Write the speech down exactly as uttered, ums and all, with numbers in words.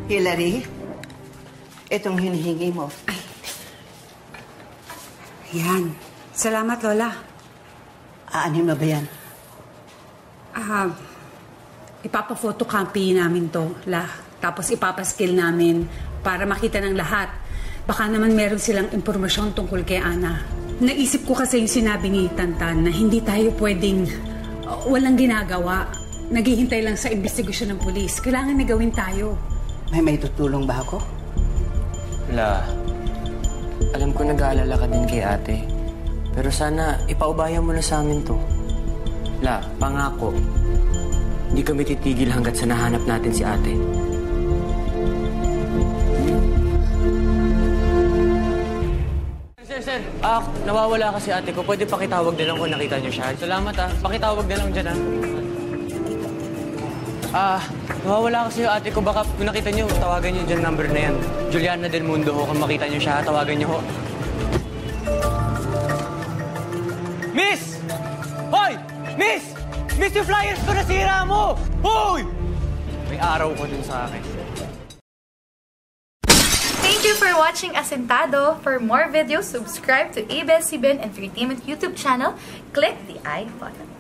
Hilary, itong hinihingi mo. Ay. Yan. Salamat, Lola. Aanin mo ba yan? Ah, ipapa-photocopy namin to, La. Tapos ipapaskill namin para makita ng lahat. Baka naman meron silang impormasyon tungkol kay Ana. Naisip ko kasi yung sinabi ni Tantan na hindi tayo pwedeng uh, walang ginagawa. Naghihintay lang sa investigasyon ng pulis. Kailangan na gawin tayo. May may tutulong ba ako? La, alam ko nag-aalala ka din kay ate. Pero sana ipaubayan mo na sa amin to. La, pangako. Hindi kami titigil hanggat sa nahanap natin si ate. Sir, sir. Ah, nawawala kasi ate ko. Pwede pakitawag na lang kung nakita niyo siya. Salamat ah. Pakitawag na lang dyan ah. Ah, nawawala kasi yung ate ko. Baka kung nakita niyo, tawagan niyo dyan number na yan. Juliana Del Mundo ho. Kung makita niyo siya, tawagan niyo ho. Miss! Hoy! Miss! Miss, yung flyers ko nasira mo! Hoy! May araw ko din sa akin. Thank you for watching Asentado. For more videos, subscribe to A B S C B N Entertainment YouTube channel. Click the I button.